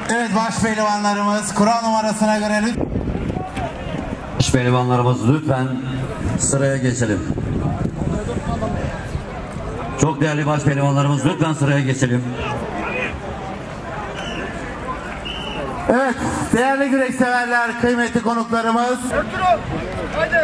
Evet, baş pehlivanlarımız Kur'an numarasına göre baş pehlivanlarımız lütfen sıraya geçelim. Çok değerli baş pehlivanlarımız lütfen sıraya geçelim. Evet, değerli güreş severler, kıymetli konuklarımız. Haydi.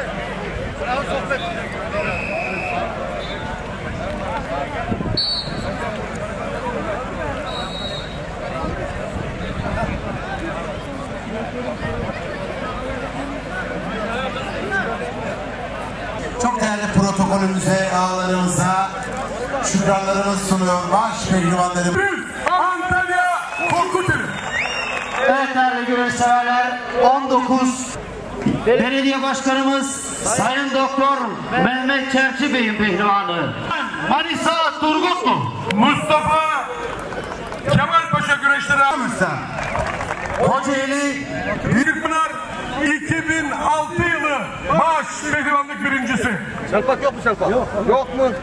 Çok değerli protokolümüze, ağalarımıza şükranlarımız sunuyor. Baş pehlivanlarımız. Antalya Korkuteli. Evet değerli güreş severler, 19 Belediye Başkanımız Sayın Doktor Mehmet Çerçi Bey'in pehlivanı Manisa Turgutlu Mustafa Kemal Paşa güreşleri. Kocaeli Büyükpınar 2006 yılı baş pehlivanlık birincisi. Şalpak yok mu şalpak? Yok mu?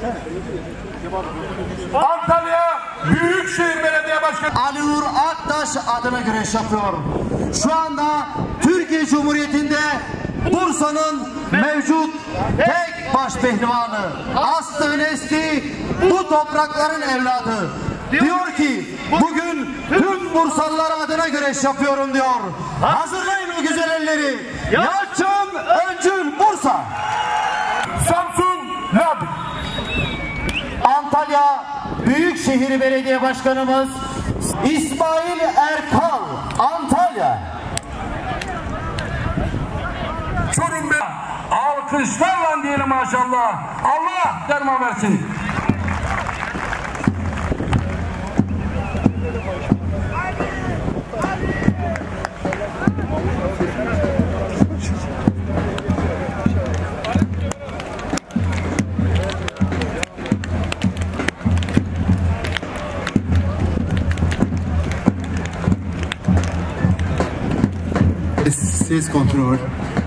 Antalya Büyükşehir Belediye Başkanı Ali Uğur Aktaş adına güreş yapıyor. Şu anda Türkiye Cumhuriyeti'nde Bursa'nın mevcut tek baş pehlivanı. Aslı nesli bu toprakların evladı. Diyor ki bugün tüm Bursalılar adına güreş yapıyorum diyor. Hazırlayın o güzel elleri. Yalçın Öncül Bursa. Samsun Lab. Antalya Büyükşehir Belediye Başkanımız İsmail Erkal Antalya. Çorum Bey. Alkışlarla diyelim maşallah. Allah derman versin. ses kontrol.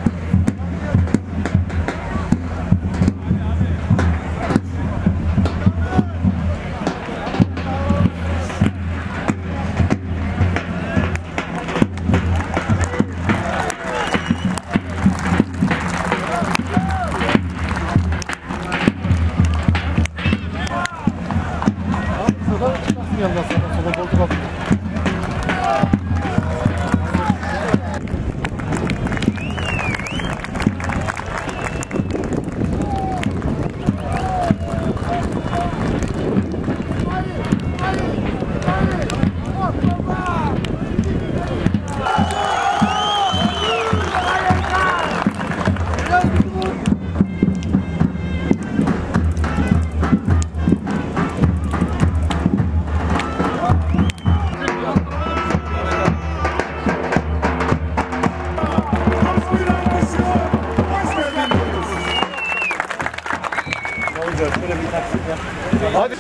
Hadi.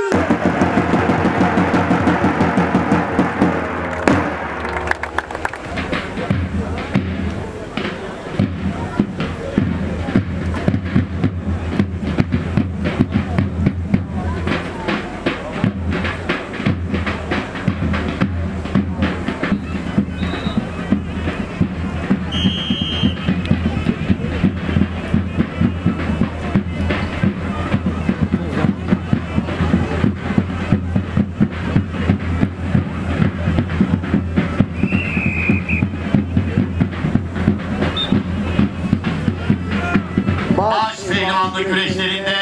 Baş pehlivanlık güreşlerinde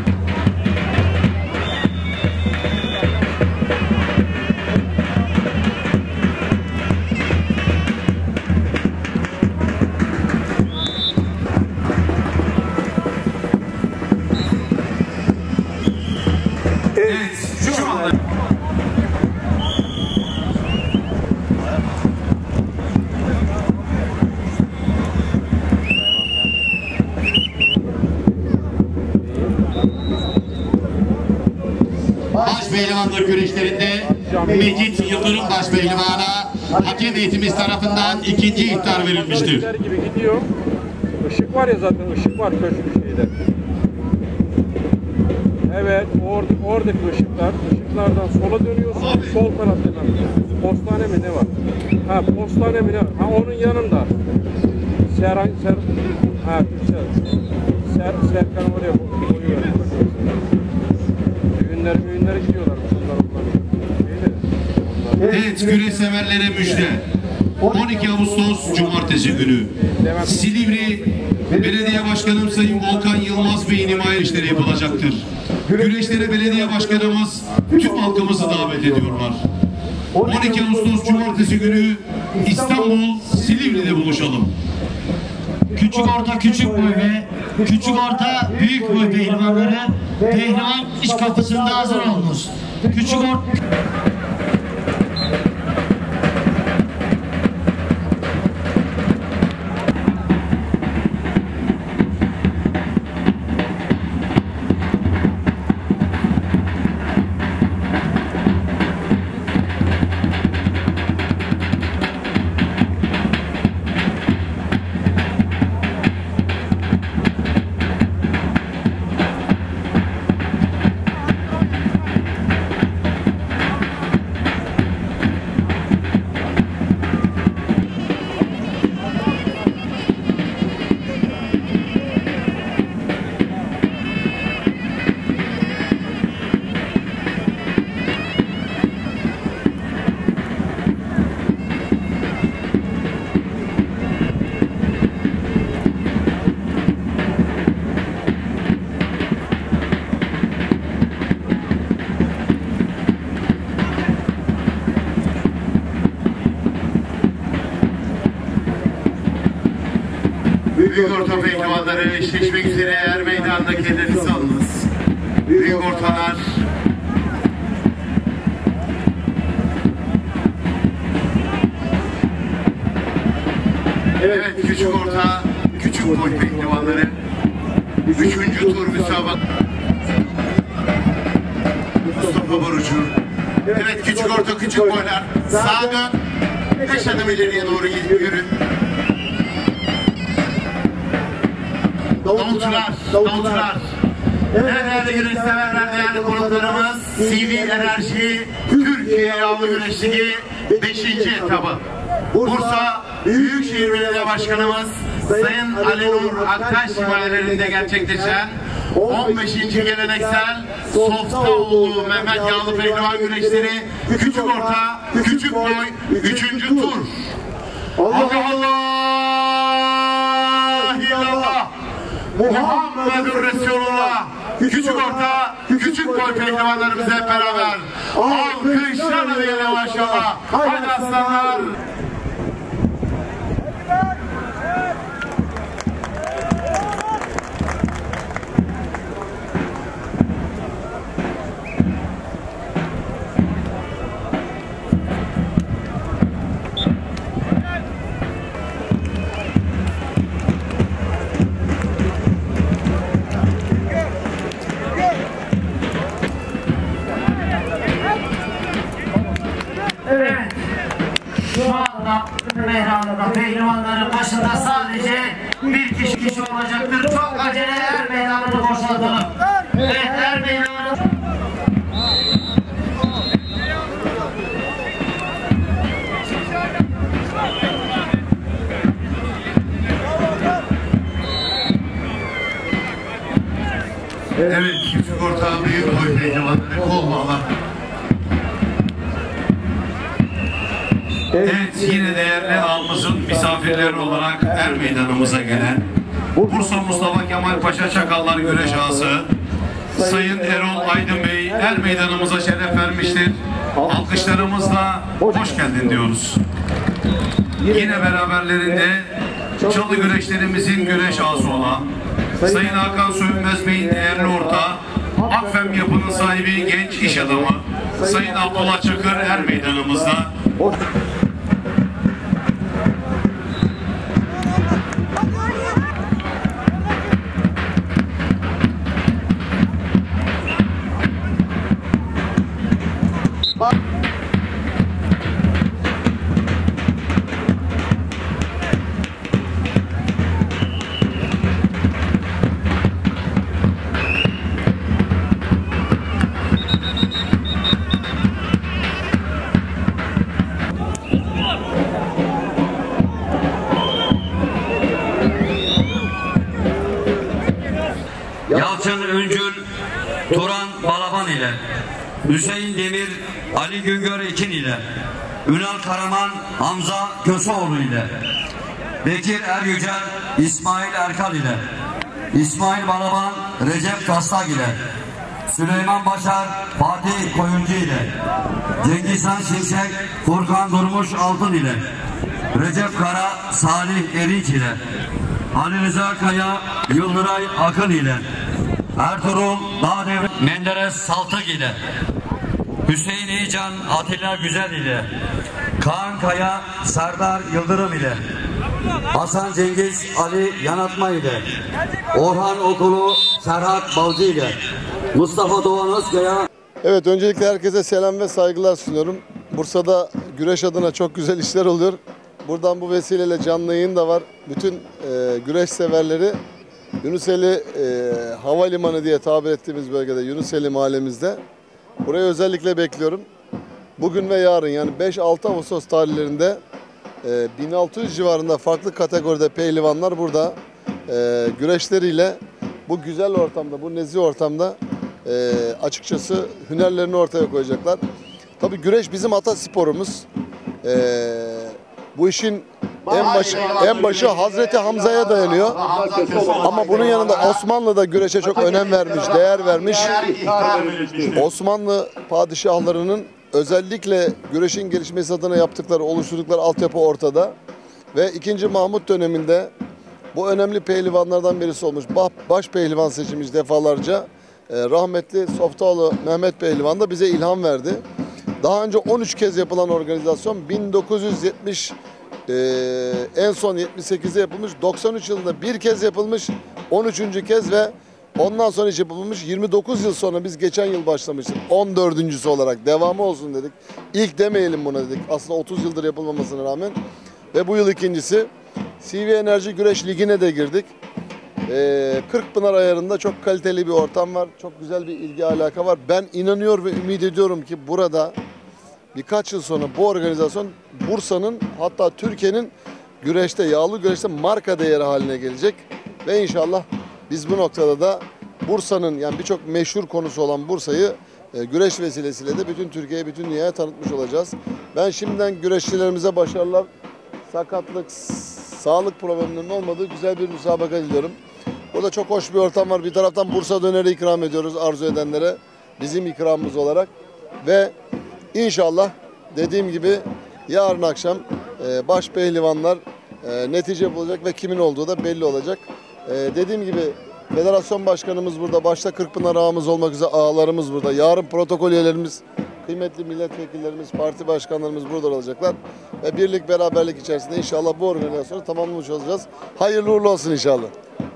Evet, şu anda baş pehlivanlık güreşlerinde Mecit Yıldırım baş pehlivana hakem heyetimiz tarafından ikinci ihtar verilmiştir. Gibi gidiyor. Işık var ya zaten, ışık var köşkü şeyde. Evet. Evet, oradaki ışıklardan sola dönüyorsun, sol taraftan. Postane mi ne var? Ha, postane mi ne var? Ha, onun yanında. Serkan oraya koyuyor. Düğünlere gidiyorlar. Evet, güreş severlere müjde. 12 Ağustos Cumartesi günü Silivri Belediye Başkanım Sayın Volkan Yılmaz Bey'in himaye işleri yapılacaktır. Güreşlere Belediye Başkanımız tüm halkımızı davet ediyorlar. 12 Ağustos Cumartesi günü İstanbul Silivri'de buluşalım. Küçük orta küçük boy ve küçük orta büyük boy pehlivanları pehlivan iş kapısında hazır olunuz. Küçük orta Büyük orta pehlivanları eşleşmek üzere er meydanda kendinizi alınız. Büyük ortalar evet, küçük orta, küçük boy pehlivanları 3. tur müsabaka. Mustafa Barucu. Evet, küçük orta, küçük boylar. Sağa dön. 5 adım ileriye doğru yürü. Davutlar. Evet, değerli güreş severler, değerli konuklarımız, CV Enerji Türkiye Yağlı Güreş Ligi 5. etabı. Bursa Büyükşehir Belediye Başkanımız Sayın Ali Nur Aktaş himayelerinde gerçekleşen 15. geleneksel Softaoğlu Mehmet Yağlı Pehlivan güreşleri küçük orta, küçük boy 3. tur. Allah Allah! İllallah! Muhammedur Resulullah! Küçük orta, küçük boy pehlivanlarımız hep beraber. Alkışlarla diyelim maşallah. Haydi aslanlar! evet. Şu anda meydanında pehlivanların başında sadece bir kişi olacaktır. Çok acele er meydanını boşaltalım. Evet, er meydanını. Evet, küçük orta büyük boy pehlivanları kol bağlar. Evet, yine değerli ağımızın misafirleri olarak er meydanımıza gelen Bursa Mustafa Kemal Paşa Çakallar Güreş Ağası Sayın Erol Aydın Bey er meydanımıza şeref vermiştir. Alkışlarımızla hoş geldin diyoruz. Yine beraberlerinde çalı güreşlerimizin güreş ağası olan Sayın Hakan Sönmez Bey'in değerli ortağı, Akfem Yapı'nın sahibi genç iş adamı Sayın Abdullah Çakır er meydanımızda. Hüseyin Demir, Ali Güngör Ekin ile, Ünal Karaman, Hamza Köseoğlu ile, Bekir Eryücel, İsmail Erkal ile, İsmail Balaban, Recep Kastak ile, Süleyman Başar, Fatih Koyuncu ile, Cengizhan Şimşek, Furkan Durmuş Altın ile, Recep Kara, Salih Erinç ile, Ali Rıza Kaya, Yıldıray Akın ile, Ertuğrul Dağdev, Menderes Saltık ile, Hüseyin İyican, Atilla Güzel ile, Kaan Kaya, Serdar Yıldırım ile, Hasan Cengiz, Ali Yanatma ile, Orhan Okulu, Serhat Balcı ile, Mustafa Doğan Özkaya. Evet, öncelikle herkese selam ve saygılar sunuyorum. Bursa'da güreş adına çok güzel işler oluyor. Buradan bu vesileyle canlı yayın da var. Bütün güreş severleri Yunuseli Havalimanı diye tabir ettiğimiz bölgede, Yunuseli mahallemizde. Burayı özellikle bekliyorum. Bugün ve yarın, yani 5-6 Ağustos tarihlerinde 1600 civarında farklı kategoride pehlivanlar burada güreşleriyle bu güzel ortamda, bu nezih ortamda açıkçası hünerlerini ortaya koyacaklar. Tabii güreş bizim atasporumuz. Bu işin en başı Hazreti Hamza'ya dayanıyor. Ama bunun yanında Osmanlı da güreşe çok önem vermiş, değer vermiş. Osmanlı padişahlarının özellikle güreşin gelişmesi adına yaptıkları, oluşturdukları altyapı ortada. Ve 2. Mahmut döneminde bu önemli pehlivanlardan birisi olmuş. Baş pehlivan seçilmiş defalarca. Rahmetli Softaoğlu Mehmet Pehlivan da bize ilham verdi. Daha önce 13 kez yapılan organizasyon 1970 en son 78'de yapılmış, 93 yılında bir kez yapılmış, 13. kez ve ondan sonra hiç yapılmış. 29 yıl sonra biz geçen yıl başlamıştık. 14.'sü olarak devamı olsun dedik. İlk demeyelim buna dedik. Aslında 30 yıldır yapılmamasına rağmen. Ve bu yıl ikincisi. CV Enerji Güreş Ligi'ne de girdik. Kırkpınar ayarında çok kaliteli bir ortam var. Çok güzel bir ilgi alaka var. Ben inanıyor ve ümit ediyorum ki burada birkaç yıl sonra bu organizasyon Bursa'nın, hatta Türkiye'nin güreşte, yağlı güreşte marka değeri haline gelecek. Ve inşallah biz bu noktada da Bursa'nın, yani birçok meşhur konusu olan Bursa'yı güreş vesilesiyle de bütün Türkiye'ye, bütün dünyaya tanıtmış olacağız. Ben şimdiden güreşçilerimize başarılar, sakatlık, sağlık problemlerinin olmadığı güzel bir müsabaka diliyorum. Burada çok hoş bir ortam var. Bir taraftan Bursa döneri ikram ediyoruz arzu edenlere, bizim ikramımız olarak. Ve inşallah dediğim gibi yarın akşam baş pehlivanlar netice bulacak ve kimin olduğu da belli olacak. Dediğim gibi federasyon başkanımız burada, başta Kırkpınar ağamız olmak üzere ağalarımız burada. Yarın protokol üyelerimiz, kıymetli milletvekillerimiz, parti başkanlarımız burada olacaklar. Ve birlik beraberlik içerisinde inşallah bu organizasyonu tamamlamış olacağız. Hayırlı uğurlu olsun inşallah.